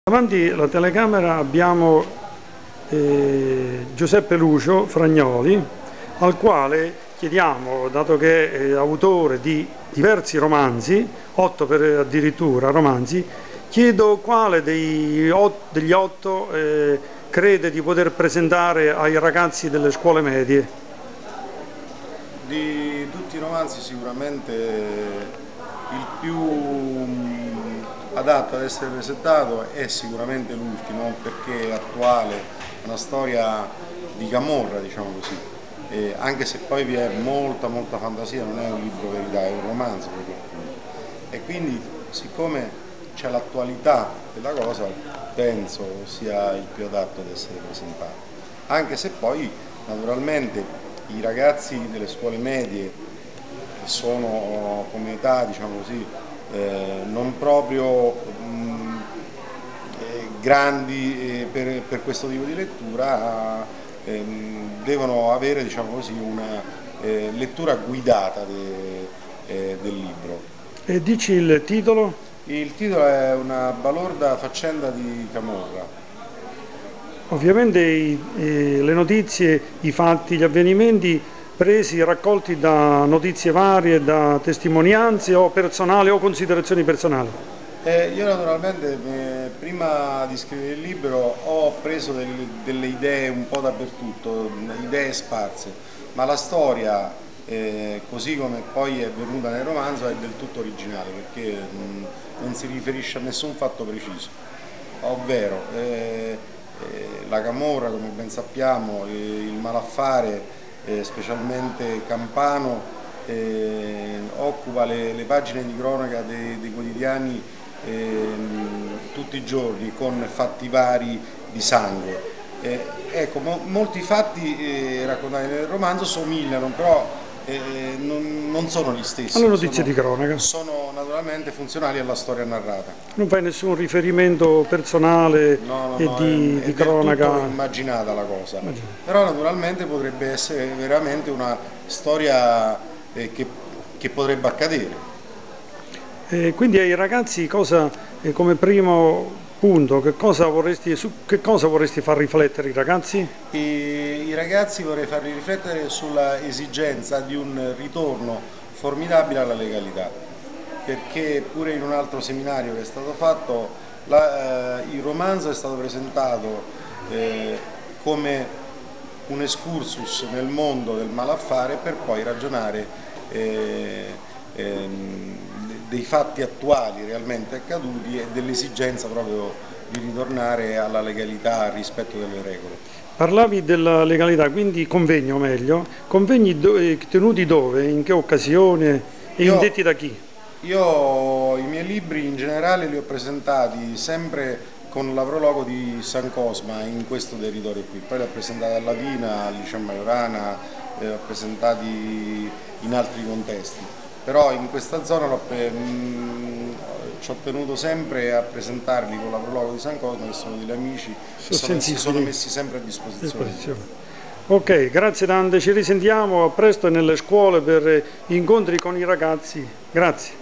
Davanti alla telecamera abbiamo Giuseppe Lucio Fragnoli, al quale chiediamo, dato che è autore di diversi romanzi, 8 addirittura romanzi, chiedo quale degli 8 crede di poter presentare ai ragazzi delle scuole medie. Di tutti i romanzi sicuramente il più adatto ad essere presentato è sicuramente l'ultimo, perché è attuale, una storia di camorra, diciamo così, anche se poi vi è molta fantasia, non è un libro verità, è un romanzo per l'appunto. E quindi, siccome c'è l'attualità della cosa, penso sia il più adatto ad essere presentato, anche se poi naturalmente i ragazzi delle scuole medie, che sono come età, diciamo così, non proprio grandi per questo tipo di lettura, devono avere, diciamo così, una lettura guidata del libro. E dici il titolo? Il titolo è Una balorda faccenda di camorra. Ovviamente le notizie, i fatti, gli avvenimenti raccolti da notizie varie, da testimonianze o personali o considerazioni personali. Io naturalmente prima di scrivere il libro ho preso delle idee un po' dappertutto, idee sparse, ma la storia, così come poi è venuta nel romanzo, è del tutto originale, perché non si riferisce a nessun fatto preciso, ovvero la camorra, come ben sappiamo, il malaffare, specialmente campano, occupa le pagine di cronaca dei quotidiani tutti i giorni, con fatti vari di sangue. Ecco, molti fatti raccontati nel romanzo somigliano, però non sono gli stessi. Alle notizie di cronaca. Sono naturalmente funzionali alla storia narrata. Non fai nessun riferimento personale di cronaca? È tutto immaginata la cosa. Però naturalmente potrebbe essere veramente una storia che potrebbe accadere. Quindi ai ragazzi come primo punto, su che cosa vorresti far riflettere i ragazzi? I ragazzi vorrei farli riflettere sulla esigenza di un ritorno formidabile alla legalità, perché pure in un altro seminario che è stato fatto il romanzo è stato presentato come un excursus nel mondo del malaffare, per poi ragionare dei fatti attuali realmente accaduti e dell'esigenza proprio di ritornare alla legalità, al rispetto delle regole. Parlavi della legalità, quindi convegni, o meglio, convegni tenuti dove, in che occasione e indetti da chi? Io i miei libri in generale li ho presentati sempre con l'avrologo di San Cosma in questo territorio qui, poi li ho presentati a Latina, al Liceo Majorana, li ho presentati in altri contesti, però in questa zona ci ho tenuto sempre a presentarli con l'avrologo di San Cosma, che sono degli amici che sono messi sempre a disposizione. Ok, grazie tante, ci risentiamo a presto nelle scuole per incontri con i ragazzi. Grazie.